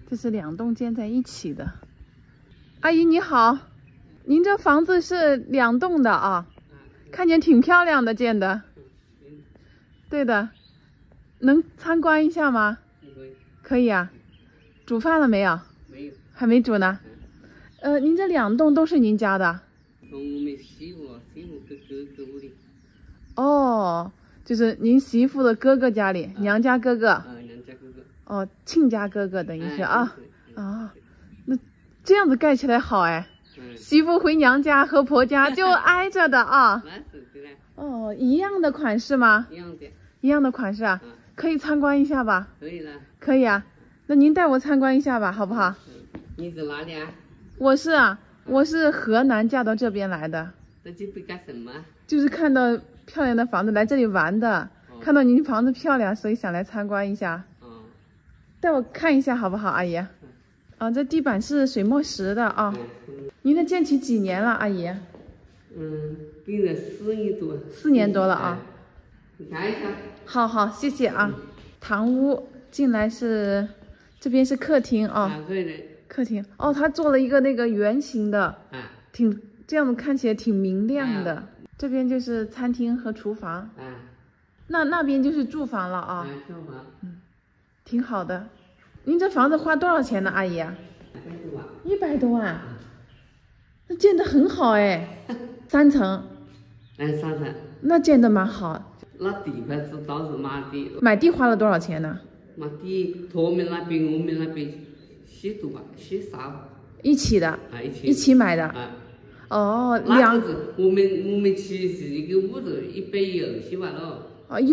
这是2栋建在一起的。阿姨你好，您这房子是2栋的啊？看见挺漂亮的建的。对的，能参观一下吗？可以啊。煮饭了没有？ 没有， 还没煮呢。您这2栋都是您家的？ 从我们媳妇跟哥哥屋里。 哦，就是您媳妇的哥哥家里，娘家哥哥。 娘家哥哥。 哦，亲家哥哥等于是啊。啊，那这样子盖起来好哎。媳妇回娘家和婆家就挨着的啊。哦，一样的款式吗？ 一样的。 一样的款式啊。可以参观一下吧？ 可以了。 可以啊，那您带我参观一下吧，好不好？ 你是哪里啊？ 我是河南嫁到这边来的。 在这边干什么？就是看到漂亮的房子来这里玩的。看到您房子漂亮，所以想来参观一下。带我看一下好不好，阿姨？这地板是水墨石的啊。您这建起几年了，阿姨？ 建了4年多。 4年多了啊。 你看一下。 好，谢谢啊。堂屋进来是，这边是客厅啊。 对的。 客厅哦，它做了一个那个圆形的，这样子看起来挺明亮的。这边就是餐厅和厨房。那边就是住房了啊。 住房。 挺好的。您这房子花多少钱呢，阿姨？100多万。那建得很好哎，3层。 3层。 那建得蛮好。 那地盘是当时买的。 买地花了多少钱呢？ 买地，他们那边我们那边7多万，7、3。一起的。 一起买的。哦， 那子我们其实一个屋子120万了。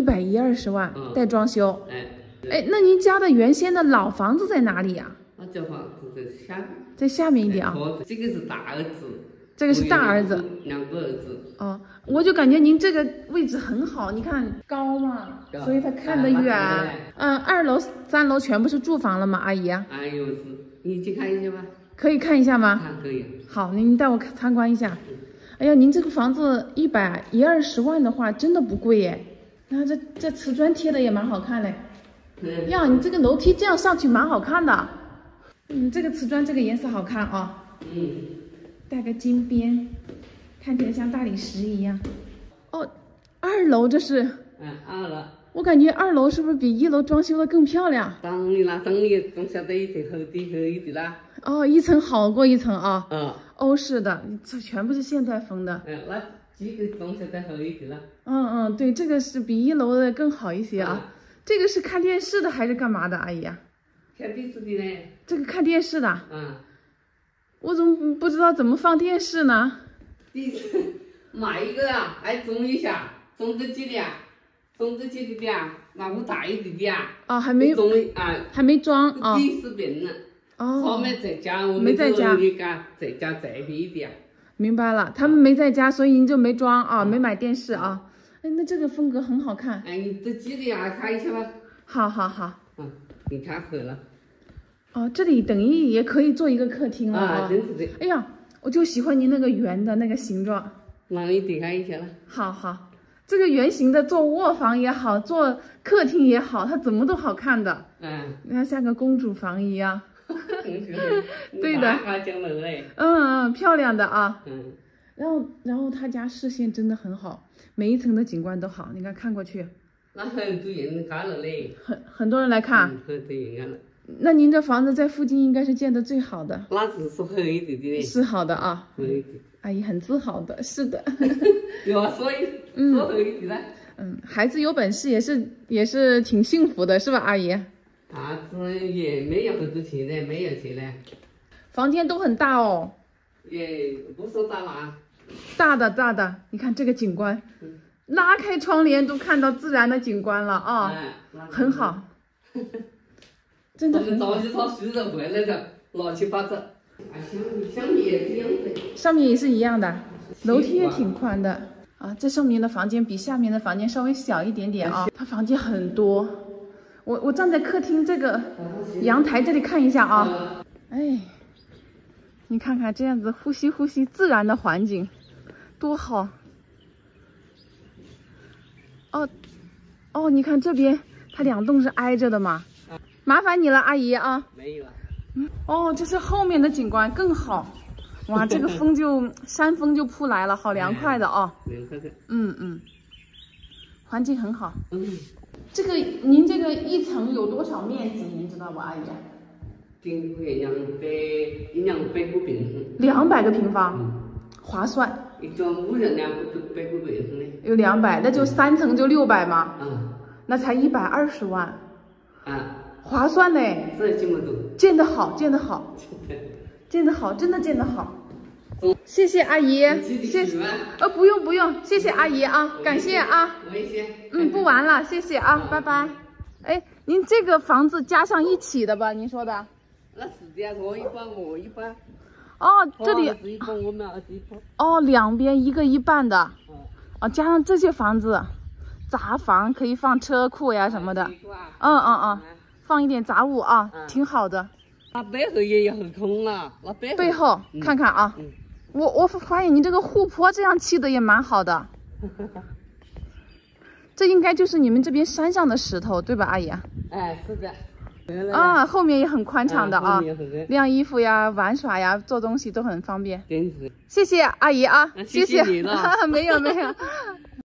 120万，带装修。那您家的原先的老房子在哪里呀？ 那家房子在下面。 在下面一点啊。 这个是大儿子。 这个是大儿子。 2个儿子。 我就感觉您这个位置很好，你看高嘛，所以他看得远。2楼、3楼全部是住房了吗，阿姨？ 你去看一下吧。 可以看一下吗？ 可以。好， 您带我参观一下。哎呀，您这个房子120万的话，真的不贵耶。那这瓷砖贴的也蛮好看嘞。呀，你这个楼梯这样上去蛮好看的。这个瓷砖这个颜色好看啊。带个金边，看起来像大理石一样。2楼这是。 2楼。 我感觉2楼是不是比1楼装修的更漂亮？ 当然啦，装修的一层厚一点啦。 一层好过一层啊。欧式的，这全部是现代风的。 那这个装修的厚一点啦。 对，这个是比1楼的更好一些啊。这个是看电视的还是干嘛的，阿姨？ 看电视的呢。 这个看电视的。我怎么不知道怎么放电视呢？ 买一个啊，还装一下，装在这里啊，装在这里的啊，那屋大一点的啊。还没装还没装啊。 几十平了。他们在家，我们没在家。 在家再便宜点。 明白了，他们没在家，所以您就没装啊，没买电视啊。那这个风格很好看。 你在这里啊，看一下吧。 好。 你看好了。 这里等于也可以做一个客厅了啊。 真是的。 哎呀，我就喜欢您那个圆的那个形状。 那你点开一下了。 好，这个圆形的做卧房也好，做客厅也好，它怎么都好看的。你看像个公主房一样。对的。漂亮的啊。然后他家视线真的很好，每一层的景观都好，你看过去。 那很多人看了嘞。 很多人来看。 很多人看了。 那您这房子在附近应该是建的最好的。 那只是厚一点的。 是好的啊。 厚一点。 阿姨很自豪的，是的。 所以说厚一点了。 孩子有本事也是挺幸福的，是吧，阿姨？ 孩子也没有很多钱的，没有钱的。 房间都很大哦。 也不说大啦。 大的，你看这个景观，拉开窗帘都看到自然的景观了啊。很好。真的很好。 东西他收着回来的，乱七八糟。上面也是一样的。 上面也是一样的，楼梯也挺宽的啊。这上面的房间比下面的房间稍微小一点点啊。它房间很多，我站在客厅这个阳台这里看一下啊。你看看这样子呼吸自然的环境，多好。你看这边它2栋是挨着的嘛。麻烦你了，阿姨啊。 没有啊。 哦，这是后面的景观更好。哇，这个风山风就扑来了，好凉快的哦。 凉快的。 环境很好。这个您这个一层有多少面积？您知道不，阿姨？ 顶会200个平方。 200个平方，划算。 一种5人200个平方的。 有200，那就3层就600嘛。那才120万。划算嘞。 这这么多。 建得好，建得好，建得好，真的建得好。谢谢阿姨，谢谢。不用，谢谢阿姨啊，感谢啊。不玩了，谢谢啊，拜拜。哎，您这个房子加上一起的吧？您说的？ 那是的呀，我一半，我一半。 哦，这里。 一半，我们儿子一半。 哦，两边一个一半的。加上这些房子，杂房可以放车库呀什么的。放一点杂物啊，挺好的。 那背后也有空啊，那背后看看啊。我发现你这个护坡这样砌的也蛮好的。这应该就是你们这边山上的石头，对吧，阿姨？ 哎，是的。 后面也很宽敞的啊，晾衣服呀、玩耍呀、做东西都很方便。谢谢阿姨啊，谢谢。 你了。 没有。